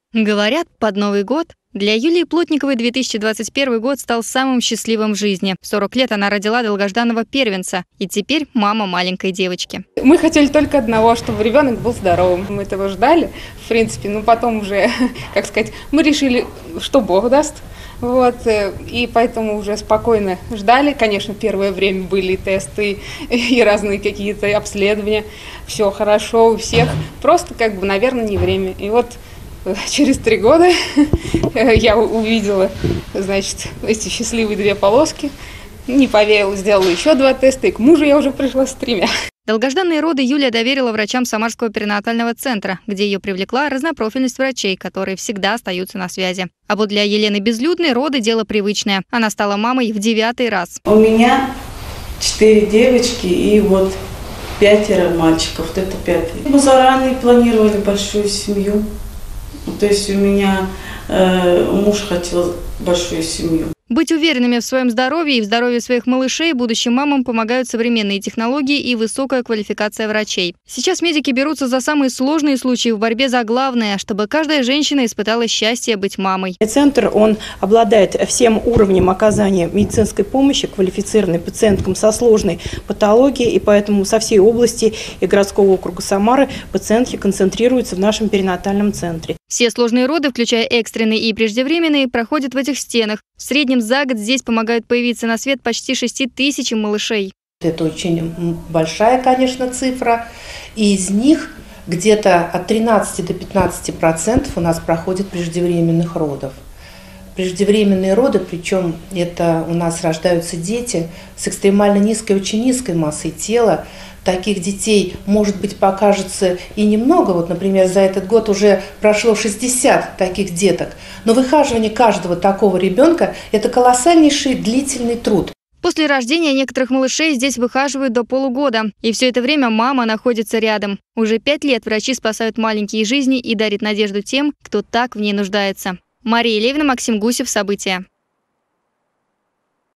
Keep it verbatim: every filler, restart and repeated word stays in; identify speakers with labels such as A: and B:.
A: Говорят, под Новый год для Юлии Плотниковой две тысячи двадцать первый год стал самым счастливым в жизни. В сорок лет она родила долгожданного первенца и теперь мама маленькой девочки.
B: Мы хотели только одного, чтобы ребенок был здоровым. Мы этого ждали, в принципе, но потом уже, как сказать, мы решили, что Бог даст. Вот, и поэтому уже спокойно ждали. Конечно, первое время были и тесты, и разные какие-то обследования. Все хорошо у всех. Просто, как бы, наверное, не время. И вот через три года я увидела, значит, эти счастливые две полоски. Не поверила, сделала еще два теста, и к мужу я уже пришла с тремя.
A: Долгожданные роды Юлия доверила врачам Самарского перинатального центра, где ее привлекла разнопрофильность врачей, которые всегда остаются на связи. А вот для Елены Безлюдной роды – дело привычное. Она стала мамой в девятый раз.
C: У меня четыре девочки и вот пятеро мальчиков. Вот это пятый. Мы заранее планировали большую семью. То есть у меня э, муж хотел большую семью.
A: Быть уверенными в своем здоровье и в здоровье своих малышей будущим мамам помогают современные технологии и высокая квалификация врачей. Сейчас медики берутся за самые сложные случаи в борьбе за главное, чтобы каждая женщина испытала счастье быть мамой.
D: Центр, он обладает всем уровнем оказания медицинской помощи квалифицированной пациенткам со сложной патологией, и поэтому со всей области и городского округа Самары пациентки концентрируются в нашем перинатальном центре.
A: Все сложные роды, включая экстренные и преждевременные, проходят в этих стенах. В среднем за год здесь помогают появиться на свет почти шести тысячам малышей.
E: Это очень большая, конечно, цифра. И из них где-то от тринадцати до пятнадцати процентов у нас проходит преждевременных родов. Преждевременные роды, причем это у нас рождаются дети с экстремально низкой, очень низкой массой тела. Таких детей, может быть, покажется и немного. Вот, например, за этот год уже прошло шестьдесят таких деток. Но выхаживание каждого такого ребенка – это колоссальнейший длительный труд.
A: После рождения некоторых малышей здесь выхаживают до полугода. И все это время мама находится рядом. Уже пять лет врачи спасают маленькие жизни и дарят надежду тем, кто так в ней нуждается. Мария Левина, Максим Гусев. События.